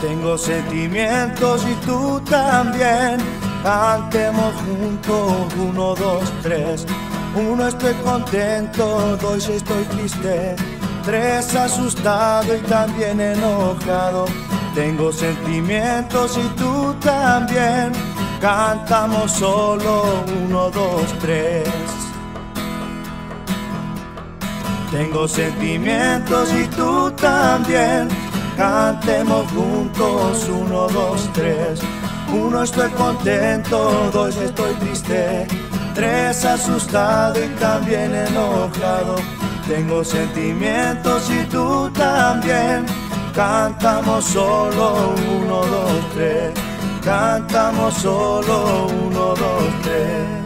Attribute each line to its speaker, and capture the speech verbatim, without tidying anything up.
Speaker 1: Tengo sentimientos y tú también. Cantemos juntos, uno, dos, tres. Uno, estoy contento, dos, estoy triste. Tres, asustado y también enojado. Tengo sentimientos y tú también. Cantamos solo, uno, dos, tres. Tengo sentimientos y tú también. Cantemos juntos, uno, dos, tres. Uno, estoy contento, dos, estoy triste. Tres, asustado y también enojado. Tengo sentimientos y tú también. Cantamos solo, uno, dos, tres. Cantamos solo, uno, dos, tres.